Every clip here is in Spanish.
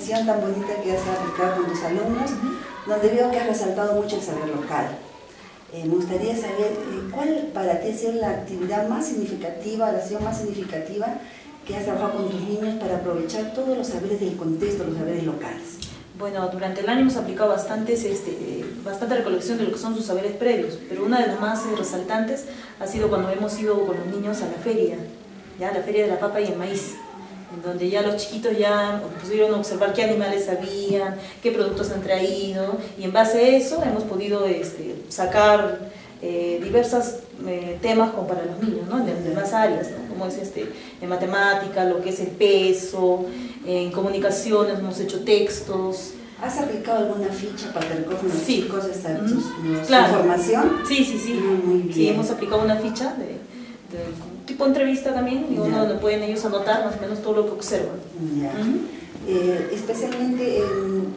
sesión tan bonita que has aplicado con tus alumnos, donde veo que has resaltado mucho el saber local. Me gustaría saber cuál para ti ha sido la actividad más significativa, la acción más significativa que has trabajado con tus niños para aprovechar todos los saberes del contexto, los saberes locales. Bueno, durante el año hemos aplicado bastante recolección de lo que son sus saberes previos, pero una de las más resaltantes ha sido cuando hemos ido con los niños a la feria, ¿ya? La feria de la papa y el maíz, en donde ya los chiquitos ya pudieron observar qué animales habían, qué productos han traído, y en base a eso hemos podido sacar diversos temas como para los niños, ¿no? De demás áreas, ¿no? Como es en matemática, lo que es el peso, en comunicaciones hemos hecho textos. ¿Has aplicado alguna ficha para que recojan los Sí. chicos Claro. su información? Sí, sí, sí. Muy bien. Sí, hemos aplicado una ficha de tipo entrevista también, y uno donde pueden ellos anotar más o menos todo lo que observan. Ya. Especialmente,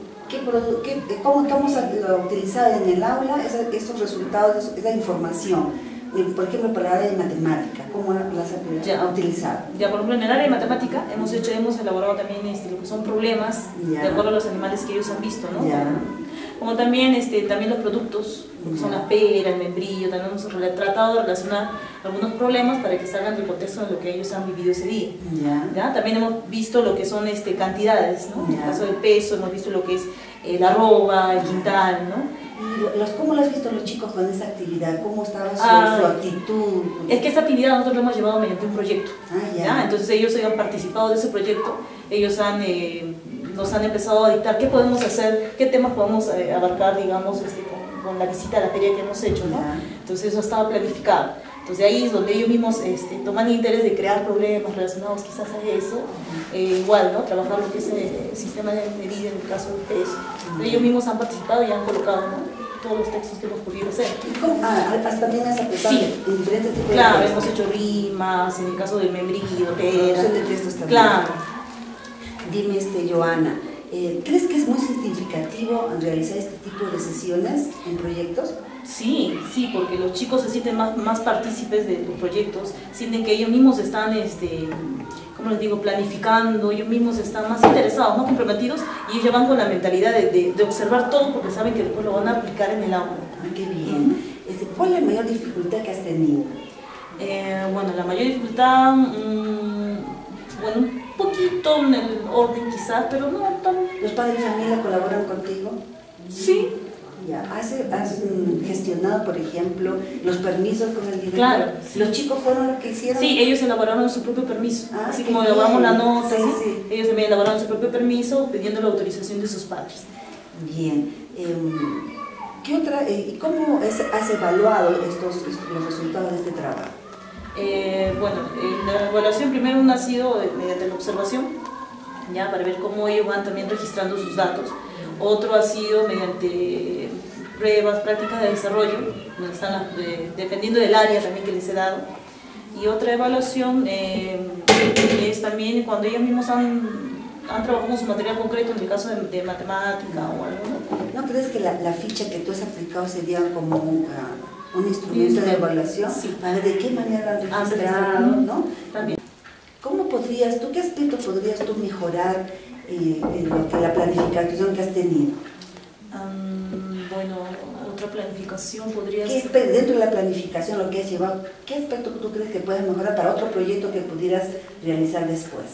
¿cómo hemos utilizado en el aula esos resultados, esa información? Por ejemplo, para el área de matemática, ¿cómo las ha utilizado? Ya, por ejemplo, en el área de matemática hemos elaborado también lo que son problemas de acuerdo a los animales que ellos han visto, ¿no? Como también, también los productos, que son la pera, el membrillo, también hemos tratado de relacionar algunos problemas para que salgan del contexto de lo que ellos han vivido ese día. ¿Ya? También hemos visto lo que son cantidades, ¿no? En el caso del peso, hemos visto lo que es la arroba, el quintal, ¿no? ¿Cómo lo has visto los chicos con esta actividad? ¿Cómo estaba su actitud? Es que esta actividad nosotros la hemos llevado mediante un proyecto. ¿Ya? Entonces ellos han participado de ese proyecto, ellos nos han empezado a dictar qué podemos hacer, qué temas podemos abarcar, digamos, con la visita a la feria que hemos hecho, ¿no? Entonces eso estaba planificado. Entonces ahí es donde ellos mismos toman interés de crear problemas relacionados quizás a eso, igual, ¿no? Trabajar lo que es el sistema de medida en el caso del peso. Ellos mismos han participado y han colocado, ¿no? Todos los textos que hemos podido hacer. ¿Y cómo? ¿También has aplicado en diferentes tipos de Claro, textos? hemos hecho rimas, en el caso del membrillo, pera. Son de textos también. Claro. Dime, Joana, ¿crees que es muy significativo realizar este tipo de sesiones en proyectos? Sí, sí, porque los chicos se sienten más partícipes de los proyectos, sienten que ellos mismos están, ¿cómo les digo?, planificando, ellos mismos están más interesados, más comprometidos, y ellos ya van con la mentalidad de observar todo porque saben que después lo van a aplicar en el aula. ¡Qué bien! ¿Cuál es la mayor dificultad que has tenido? Bueno, la mayor dificultad, bueno, un poquito en el orden quizás, pero no tan... ¿Los padres de familia colaboran contigo? Sí. Ya. ¿Has gestionado, por ejemplo, los permisos con el director? Claro. Sí. ¿Los chicos fueron los que hicieron? Sí, ellos elaboraron su propio permiso. Así como elaboramos la nota, ellos también elaboraron su propio permiso pidiendo la autorización de sus padres. Bien. ¿Qué otra, y cómo has evaluado los resultados de este trabajo? Bueno, la evaluación primero ha sido mediante la observación, ya, para ver cómo ellos van también registrando sus datos. Otro ha sido mediante pruebas, prácticas de desarrollo, donde están dependiendo del área también que les he dado. Y otra evaluación es también cuando ellos mismos han trabajado con su material concreto, en el caso de matemática o algo. ¿No crees que la ficha que tú has aplicado sería como un instrumento de evaluación? Sí. Para ver de qué manera lo han registrado, ¿no? También. ¿Qué aspecto podrías tú mejorar en la planificación que has tenido? Bueno, otra planificación podría ser... Dentro de la planificación, lo que has llevado, ¿qué aspecto tú crees que puedes mejorar para otro proyecto que pudieras realizar después?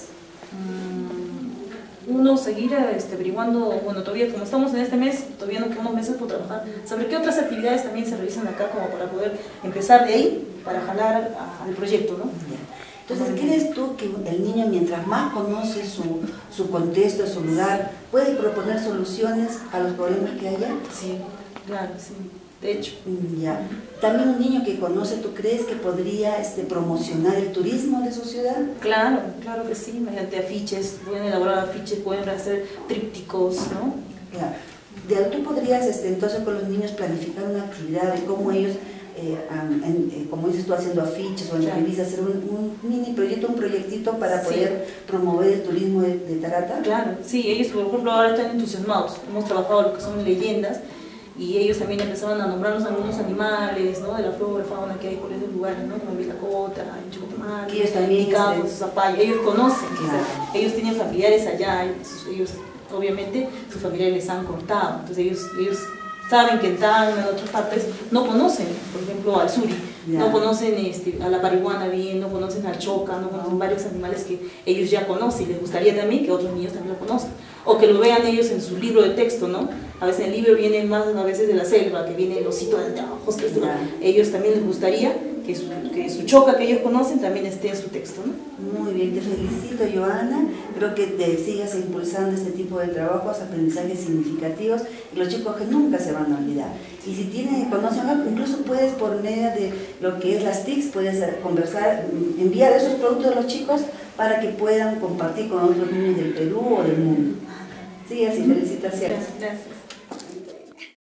Uno, seguir averiguando, bueno, todavía como estamos en este mes, todavía nos quedan unos meses por trabajar, saber qué otras actividades también se realizan acá como para poder empezar de ahí, para jalar al proyecto, ¿no? Entonces, ¿crees tú que el niño, mientras más conoce su contexto, su lugar, puede proponer soluciones a los problemas que haya? Sí, claro, sí, de hecho. Ya. También un niño que conoce, ¿tú crees que podría promocionar el turismo de su ciudad? Claro, claro que sí, mediante afiches, pueden elaborar afiches, pueden hacer trípticos, ¿no? Claro. ¿Tú podrías entonces con los niños planificar una actividad de cómo ellos, como dices tú, haciendo afiches o entrevistas, hacer un mini proyecto, un proyectito para poder promover el turismo de Tarata? Claro, sí, ellos por ejemplo ahora están entusiasmados, hemos trabajado lo que son leyendas, y ellos también empezaban a nombrarnos algunos animales, ¿no? De la flora y fauna que hay por esos lugares, ¿no? Como Vilacota, Chucumán, ellos también Zapaya, ellos conocen, o sea, ellos tienen familiares allá, ellos obviamente sus familiares les han cortado, entonces ellos saben que en Tacna, en otras partes, no conocen, por ejemplo, al suri, no conocen a la parihuana bien, no conocen al choca, no conocen varios animales que ellos ya conocen, y les gustaría también que otros niños también lo conozcan, o que lo vean ellos en su libro de texto, ¿no? A veces el libro viene más a veces de la selva, que viene el osito de anteojos, ellos también les gustaría que su choca que ellos conocen también esté en su texto, ¿no? Muy bien, te felicito, Joana. Creo que te sigas impulsando este tipo de trabajos, aprendizajes significativos, y los chicos que nunca se van a olvidar. Y si conocen algo, incluso puedes, por medio de lo que es las TICs, puedes conversar, enviar esos productos a los chicos para que puedan compartir con otros niños del Perú o del mundo. Sí, así, felicitaciones. Gracias.